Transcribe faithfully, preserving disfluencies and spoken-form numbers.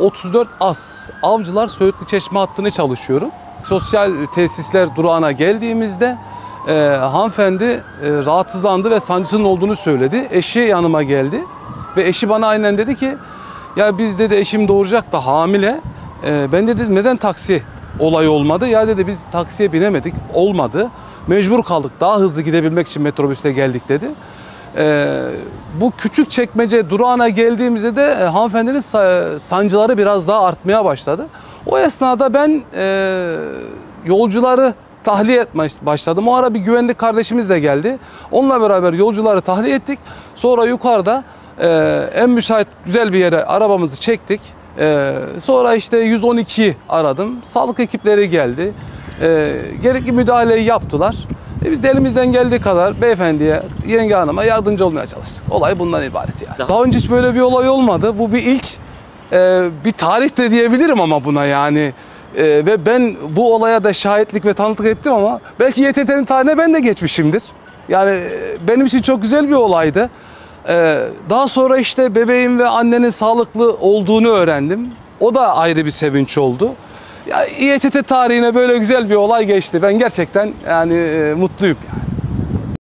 otuz dört As Avcılar Söğütlü Çeşme hattını çalışıyorum. Sosyal tesisler durağına geldiğimizde e, hanımefendi e, rahatsızlandı ve sancısının olduğunu söyledi. Eşi yanıma geldi ve eşi bana aynen dedi ki ya biz dedi eşim doğuracak da hamile. E, ben de dedim neden taksi olayı olmadı? Ya dedi biz taksiye binemedik, olmadı. Mecbur kaldık, daha hızlı gidebilmek için metrobüste geldik dedi. Ee, bu Küçükçekmece durağına geldiğimizde de e, hanımefendinin sa sancıları biraz daha artmaya başladı. O esnada ben e, yolcuları tahliye etmeye başladım. O ara bir güvenlik kardeşimiz de geldi. Onunla beraber yolcuları tahliye ettik. Sonra yukarıda e, en müsait güzel bir yere arabamızı çektik. E, sonra işte yüz on ikiyi aradım. Sağlık ekipleri geldi. E, gerekli müdahaleyi yaptılar. E biz de elimizden geldiği kadar beyefendiye, yenge hanıma yardımcı olmaya çalıştık. Olay bundan ibaret yani. Daha, Daha önce hiç böyle bir olay olmadı. Bu bir ilk. Ee, bir tarih de diyebilirim ama buna yani. Ee, ve ben bu olaya da şahitlik ve tanıklık ettim ama belki Y T T'nin tarihine ben de geçmişimdir. Yani benim için çok güzel bir olaydı. Ee, daha sonra işte bebeğim ve annenin sağlıklı olduğunu öğrendim. O da ayrı bir sevinç oldu. Ya, İ E T T tarihine böyle güzel bir olay geçti. Ben gerçekten yani e, mutluyum.